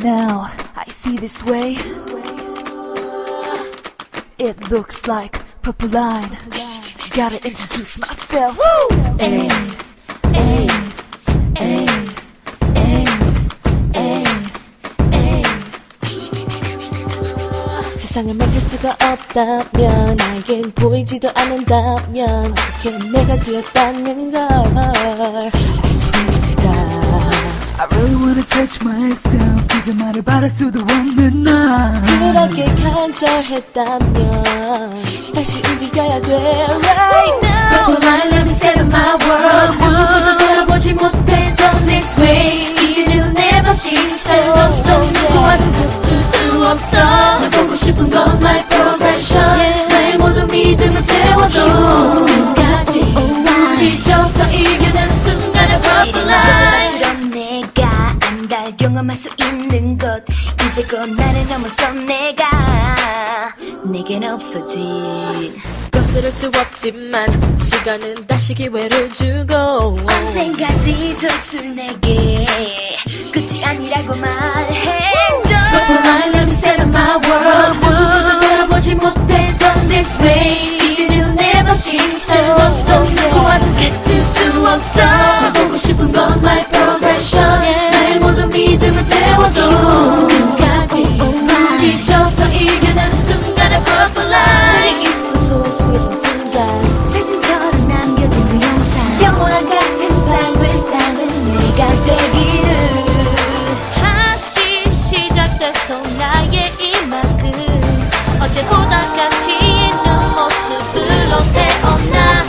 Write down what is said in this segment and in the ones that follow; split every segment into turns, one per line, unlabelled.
Now I see this way. It looks like purple line. Gotta introduce myself. Ay, ay, ay, ay, ay, ay. 세상을 만질 수가 없다면 나에겐 보이지도 않는다면 어떻게 내가 되었다는 걸 알 수 있을까?
I really wanna touch myself. 이제 말을 바랄 수도 없는 나.
그렇게 간절했다면 다시 움직여야 돼 right now.
Purple line, let me set up my world. 누구도 돌아보지 못했던 this way. 이제는 내 방식 다른 어떤 누구와도 붙을 수 없어. 나 보고 싶은 건 my progression. 나의 모든 믿음을 태워도 끝까지 부딪혀서 이겨내는 순간의 purple line. 경험할 수 있는 것 이제껏 나를 넘어서 내겐 없어진
거스를 수 없지만 시간은 다시 기회를 주고
언젠가지 줬을 내게 끝이 아니라고 말해줘. Purple line, let me set up my world. 누구도 돌아보지 못했던 this way. 이제는 내 방식 다른 어떤 누구와도 같을 수 없어. 나 보고 싶은 건 my progression. 나의 모든 믿음을 태워도 끝까지 부딪혀서 이겨내는 순간의 purple line.
있어 소중했던 순간
사진처럼 남겨진 그 영상 영원한 같은 삶을 사는 내가 되기를.
다시 시작돼서 나의 이만큼 어제보다 가치 있는 모습으로 태어나.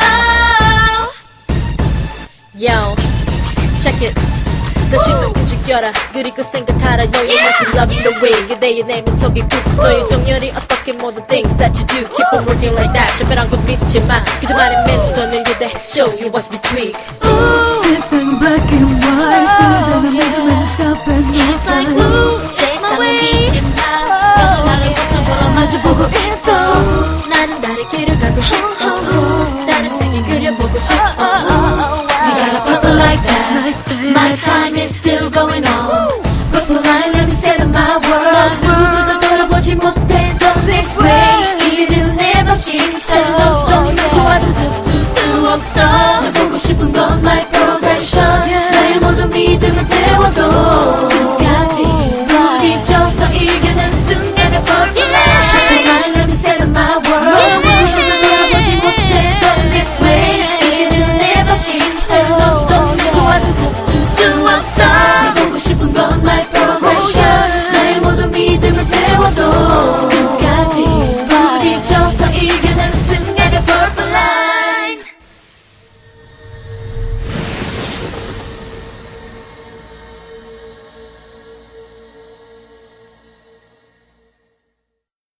Yo, check it. 다시 또 움직여라. 그리고 생각하라. 너의 모습 loving the way. 그대의 내면 속이 굽. 너의 정열이 어떻게 모든 things that you do. Keep on working like that. 저별한 건 믿지 마. 그들만의 멘토는 그대. Show you what's between.
세상은 black and white. 쓰다는 믿음에 stop and
It's like ooh.